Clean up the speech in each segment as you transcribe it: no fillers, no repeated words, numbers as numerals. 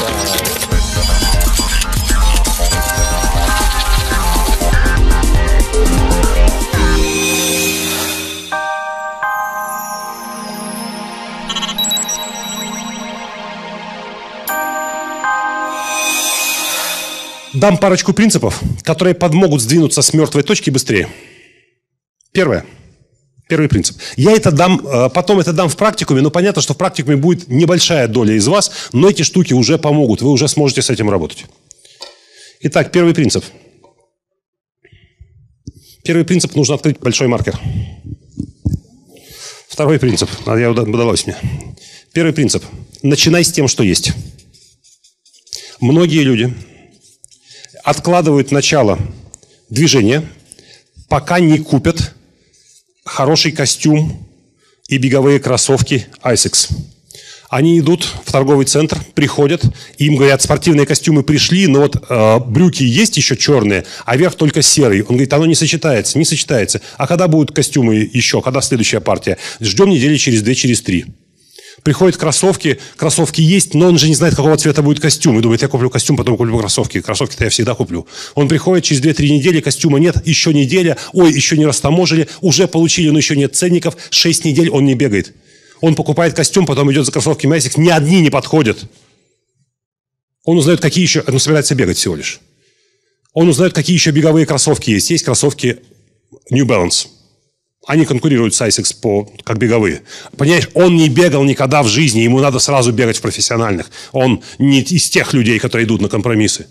Дам парочку принципов, которые помогут сдвинуться с мертвой точки быстрее. Первый принцип. Я это дам, потом это дам в практикуме, но понятно, что в практикуме будет небольшая доля из вас, но эти штуки уже помогут, вы уже сможете с этим работать. Итак, первый принцип. Первый принцип – нужно открыть большой маркер. Второй принцип. Удалось мне. Первый принцип. Начинай с тем, что есть. Многие люди откладывают начало движения, пока не купят хороший костюм и беговые кроссовки ASICS. Они идут в торговый центр, приходят, им говорят, спортивные костюмы пришли, но вот брюки есть еще черные, а верх только серый. Он говорит, оно не сочетается, не сочетается. А когда будут костюмы еще, когда следующая партия? Ждем недели через 2, через 3. Приходят кроссовки есть, но он же не знает, какого цвета будет костюм. И думает, я куплю костюм, потом куплю кроссовки. Кроссовки-то я всегда куплю. Он приходит через 2-3 недели, костюма нет, еще неделя, ой, еще не растаможили, уже получили, но еще нет ценников, 6 недель он не бегает. Он покупает костюм, потом идет за кроссовками ASICS, ни одни не подходят. Он узнает, какие еще, он собирается бегать всего лишь. Он узнает, какие еще беговые кроссовки есть. Есть кроссовки New Balance. Они конкурируют с ASICS как беговые. Понимаешь, он не бегал никогда в жизни, ему надо сразу бегать в профессиональных. Он не из тех людей, которые идут на компромиссы.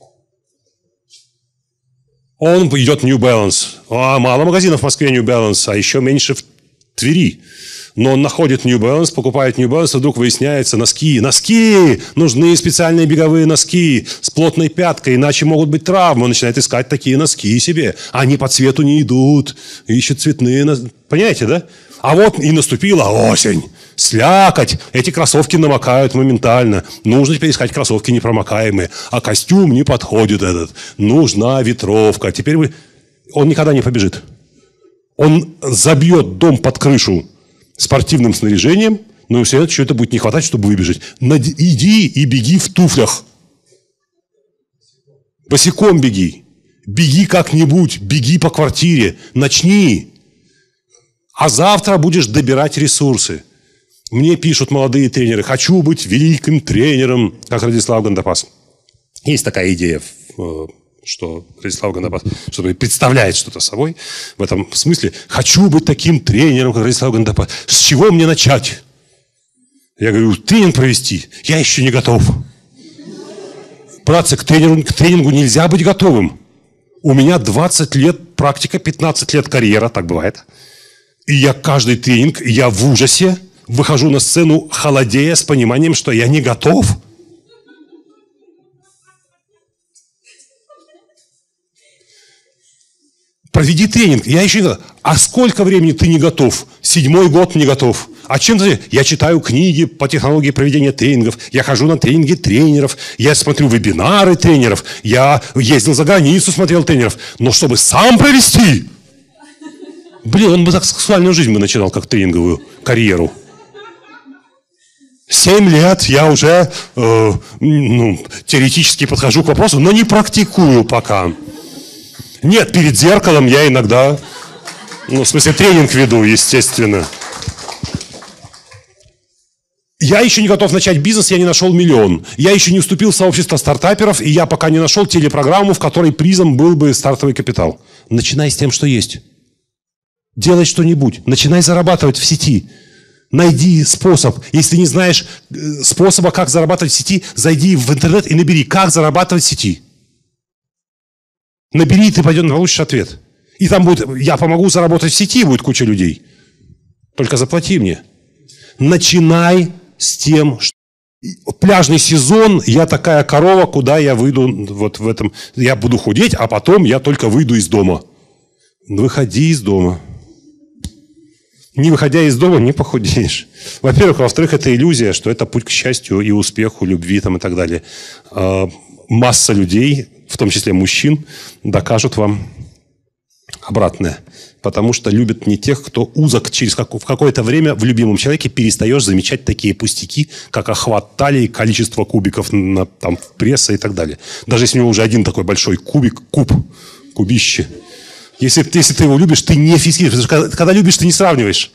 Он идет New Balance. Мало магазинов в Москве New Balance, а еще меньше в Твери. Но он находит New Balance, покупает New Balance, и вдруг выясняется, носки, нужны специальные беговые носки с плотной пяткой, иначе могут быть травмы. Он начинает искать такие носки себе. Они по цвету не идут, ищет цветные носки. Понимаете, да? А вот и наступила осень, слякоть, эти кроссовки намокают моментально. Нужно теперь искать кроссовки непромокаемые, а костюм не подходит этот. Нужна ветровка. Теперь он никогда не побежит. Он забьет дом под крышу спортивным снаряжением, но все равно чего-то будет не хватать, чтобы выбежать. Иди и беги в туфлях. Босиком беги. Беги как-нибудь, беги по квартире, начни. А завтра будешь добирать ресурсы. Мне пишут молодые тренеры, хочу быть великим тренером, как Радислав Гандапас. Есть такая идея, что Радислав Гандапас что-то представляет что-то собой. В этом смысле, хочу быть таким тренером, как Радислав Гандапас. С чего мне начать? Я говорю, тренинг провести, я еще не готов. Братцы, к тренингу нельзя быть готовым. У меня 20 лет практика, 15 лет карьера, так бывает. И я каждый тренинг, я в ужасе, выхожу на сцену, холодея, с пониманием, что я не готов. Проведи тренинг. Я еще не готов. А сколько времени ты не готов? 7-й год не готов. А чем ты? Я читаю книги по технологии проведения тренингов. Я хожу на тренинги тренеров. Я смотрю вебинары тренеров. Я ездил за границу, смотрел тренеров. Но чтобы сам провести... Блин, он бы так сексуальную жизнь бы начинал, как тренинговую карьеру. 7 лет я уже теоретически подхожу к вопросу, но не практикую пока. Нет, перед зеркалом я иногда, в смысле тренинг веду, естественно. Я еще не готов начать бизнес, я не нашел миллион. Я еще не вступил в сообщество стартаперов, и я пока не нашел телепрограмму, в которой призом был бы стартовый капитал. Начинай с тем, что есть. Делай что-нибудь. Начинай зарабатывать в сети. Найди способ. Если не знаешь способа, как зарабатывать в сети, зайди в интернет и набери, как зарабатывать в сети. Набери, и ты получишь ответ. И там будет, я помогу заработать в сети, будет куча людей. Только заплати мне. Начинай с тем, что пляжный сезон, я такая корова, куда я выйду вот в этом. Я буду худеть, а потом я только выйду из дома. Выходи из дома. Не выходя из дома, не похудеешь. Во-первых. Во-вторых, это иллюзия, что это путь к счастью и успеху, любви там, и так далее. Масса людей, в том числе мужчин, докажут вам обратное. Потому что любят не тех, кто узок. В какое-то время в любимом человеке перестаешь замечать такие пустяки, как охват талии, количество кубиков там, пресса и так далее. Даже если у него уже один такой большой кубище. Если ты его любишь, ты не фиксируешь. Потому что когда любишь, ты не сравниваешь.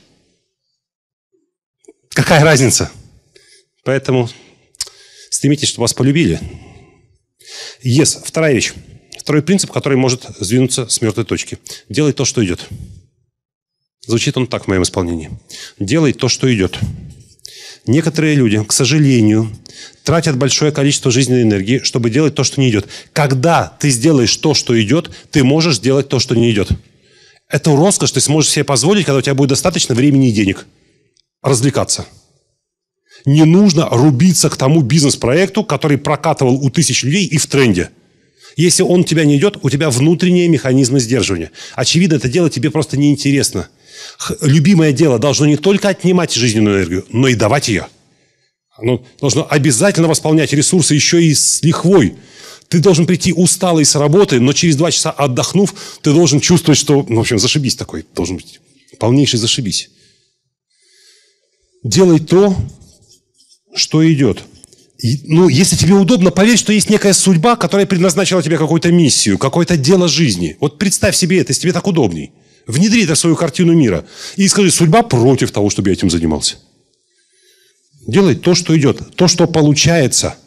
Какая разница? Поэтому стремитесь, чтобы вас полюбили. Вторая вещь. Второй принцип, который может сдвинуться с мертвой точки. Делай то, что идет. Звучит он так в моем исполнении. Делай то, что идет. Некоторые люди, к сожалению, тратят большое количество жизненной энергии, чтобы делать то, что не идет. Когда ты сделаешь то, что идет, ты можешь сделать то, что не идет. Это роскошь ты сможешь себе позволить, когда у тебя будет достаточно времени и денег развлекаться. Не нужно рубиться к тому бизнес-проекту, который прокатывал у тысяч людей и в тренде. Если он у тебя не идет, у тебя внутренние механизмы сдерживания. Очевидно, это дело тебе просто неинтересно. Любимое дело должно не только отнимать жизненную энергию, но и давать ее. Оно должно обязательно восполнять ресурсы еще и с лихвой. Ты должен прийти усталый с работы, но через 2 часа отдохнув, ты должен чувствовать, что, в общем, зашибись такой. Должен быть полнейший зашибись. Делай то, что идет. Если тебе удобно, поверь, что есть некая судьба, которая предназначила тебе какую-то миссию, какое-то дело жизни. Вот представь себе это, если тебе так удобней. Внедри это в свою картину мира. И скажи, судьба против того, чтобы я этим занимался. Делай то, что идет, то, что получается.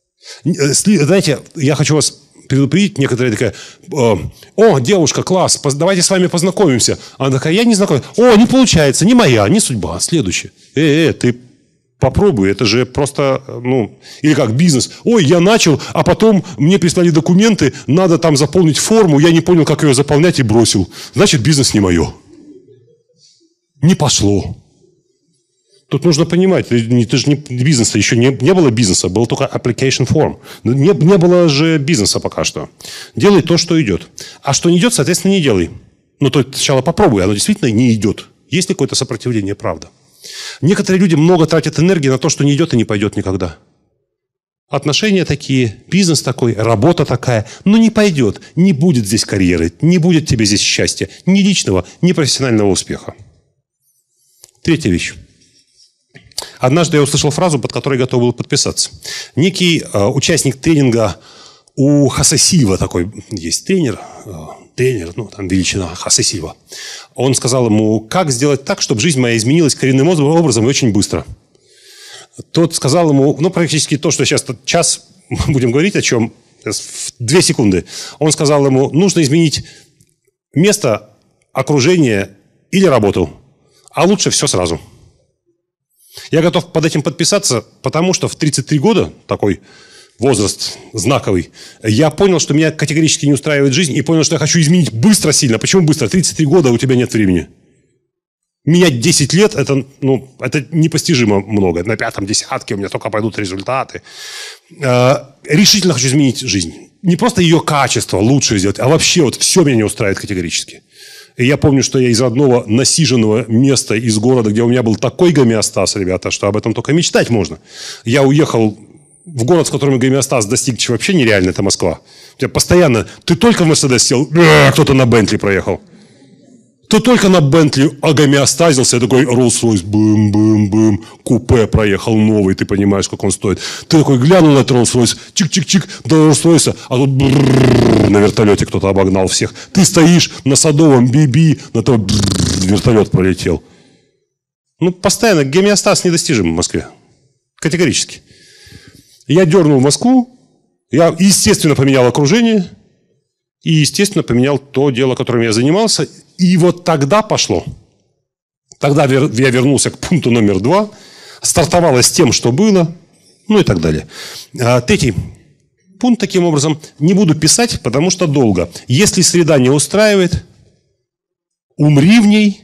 Знаете, я хочу вас предупредить, некоторые такая: о, девушка, класс, давайте с вами познакомимся. Она такая: я не знакомлюсь. О, не получается, не моя, не судьба, следующая. Ты попробуй, это же просто, или как бизнес. Ой, я начал, а потом мне прислали документы, надо там заполнить форму, я не понял, как ее заполнять и бросил. Значит, бизнес не мое. Не пошло. Тут нужно понимать, ты же не бизнеса, еще не было бизнеса, был только application form. Не было же бизнеса пока что. Делай то, что идет. А что не идет, соответственно, не делай. То сначала попробуй, оно действительно не идет. Есть ли какое-то сопротивление, правда? Некоторые люди много тратят энергии на то, что не идет и не пойдет никогда. Отношения такие, бизнес такой, работа такая, но не пойдет, не будет здесь карьеры, не будет тебе здесь счастья, ни личного, ни профессионального успеха. Третья вещь. Однажды я услышал фразу, под которой готов был подписаться. Некий участник тренинга у Хосе Сильва, такой есть тренер, там величина Хосе Сильва. Он сказал ему: как сделать так, чтобы жизнь моя изменилась коренным образом и очень быстро. Тот сказал ему, практически то, что сейчас час будем говорить о чем, в 2 секунды. Он сказал ему: нужно изменить место, окружение или работу, а лучше все сразу. Я готов под этим подписаться, потому что в 33 года, такой возраст знаковый, я понял, что меня категорически не устраивает жизнь, и понял, что я хочу изменить быстро, сильно. Почему быстро? 33 года, у тебя нет времени. Менять 10 лет, это непостижимо много. На 5-м десятке у меня только пойдут результаты. Решительно хочу изменить жизнь. Не просто ее качество лучше сделать, а вообще все меня не устраивает категорически. И я помню, что я из родного насиженного места, из города, где у меня был такой гомеостаз, ребята, что об этом только мечтать можно. Я уехал в город, в котором гомеостаз достиг вообще нереально, это Москва. У тебя постоянно, ты только в Мерседес сел, кто-то на Бентли проехал. Ты только на Бентли гомеостазился, я такой Rolls-Royce, бым-бым-бым, купе проехал новый, ты понимаешь, сколько он стоит. Ты такой глянул на этот Rolls-Royce, чик-чик-чик, до Rolls-Royce, а тут на вертолете кто-то обогнал всех. Ты стоишь на Садовом, би-би, на то вертолет пролетел. Постоянно гомеостаз недостижим в Москве. Категорически. Я дернул Москву, я, естественно, поменял окружение и, естественно, поменял то дело, которым я занимался. И вот тогда пошло. Тогда я вернулся к пункту номер 2, стартовало с тем, что было, и так далее. Третий пункт, таким образом, не буду писать, потому что долго. Если среда не устраивает, умри в ней.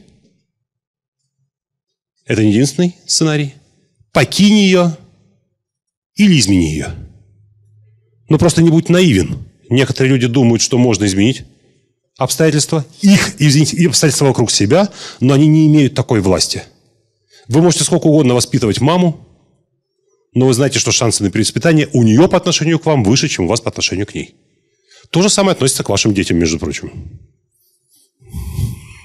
Это не единственный сценарий. Покинь ее или измени ее. Просто не будь наивен. Некоторые люди думают, что можно изменить обстоятельства, и обстоятельства вокруг себя, но они не имеют такой власти. Вы можете сколько угодно воспитывать маму, но вы знаете, что шансы на перевоспитание у нее по отношению к вам выше, чем у вас по отношению к ней. То же самое относится к вашим детям, между прочим.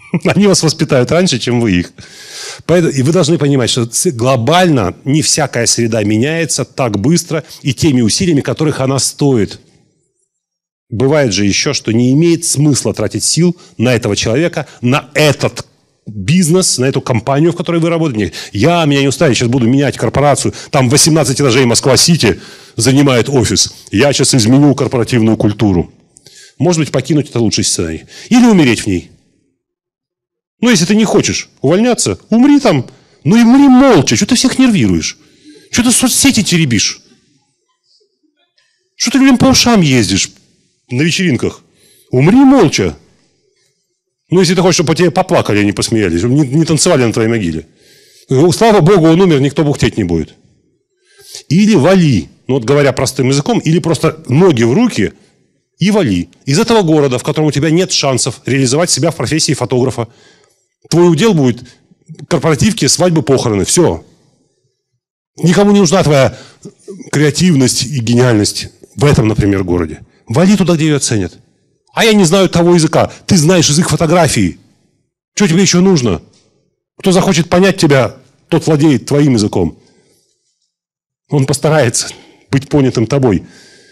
Они вас воспитают раньше, чем вы их. И вы должны понимать, что глобально не всякая среда меняется так быстро и теми усилиями, которых она стоит. Бывает же еще, что не имеет смысла тратить сил на этого человека, на этот бизнес, на эту компанию, в которой вы работаете. Меня не устраивает, сейчас буду менять корпорацию. Там 18 этажей Москва-Сити занимает офис. Я сейчас изменю корпоративную культуру. Может быть, покинуть это лучший сценарий. Или умереть в ней. Ну, если ты не хочешь увольняться, умри там. Ну и умри молча. Что ты всех нервируешь? Что ты соцсети теребишь? Что ты людям по ушам ездишь на вечеринках? Умри молча. Ну, если ты хочешь, чтобы по тебе поплакали, а не посмеялись, не танцевали на твоей могиле. Слава Богу, он умер, никто бухтеть не будет. Или вали, ну вот говоря простым языком, или просто ноги в руки и вали. Из этого города, в котором у тебя нет шансов реализовать себя в профессии фотографа. Твой удел будет корпоративки, свадьбы, похороны. Все. Никому не нужна твоя креативность и гениальность в этом, например, городе. Вали туда, где ее ценят. А я не знаю того языка. Ты знаешь язык фотографии. Что тебе еще нужно? Кто захочет понять тебя, тот владеет твоим языком. Он постарается быть понятым тобой.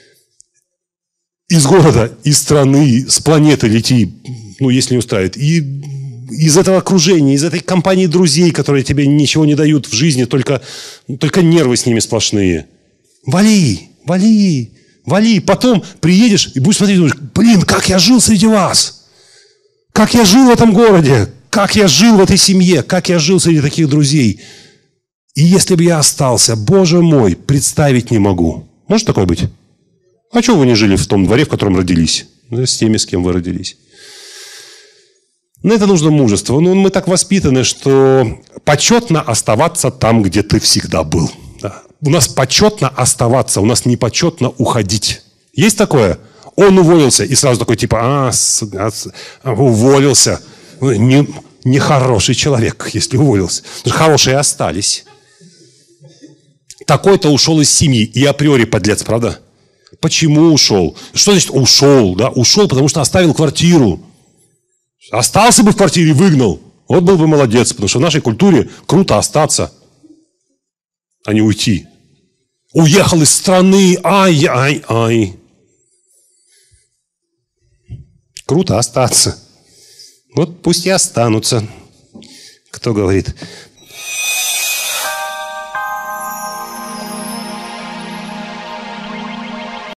Из города, из страны, с планеты лети, ну, если не устраивает. И из этого окружения, из этой компании друзей, которые тебе ничего не дают в жизни, только нервы с ними сплошные. Вали, вали, вали. Потом приедешь и будешь смотреть, думаешь, блин, как я жил среди вас. Как я жил в этом городе. Как я жил в этой семье. Как я жил среди таких друзей. И если бы я остался, Боже мой, представить не могу. Может такое быть? А чего вы не жили в том дворе, в котором родились? С теми, с кем вы родились. На это нужно мужество. Ну, мы так воспитаны, что почетно оставаться там, где ты всегда был. Да. У нас почетно оставаться, у нас не почетно уходить. Есть такое? Он уволился, и сразу такой типа, уволился. Нехороший человек, если уволился. Хорошие остались. Такой-то ушел из семьи, и априори подлец, правда? Почему ушел? Что значит ушел? Да? Ушел, потому что оставил квартиру. Остался бы в квартире, выгнал. Вот был бы молодец, потому что в нашей культуре круто остаться, а не уйти. Уехал из страны, ай-ай-ай. Круто остаться. Вот пусть и останутся. Кто говорит?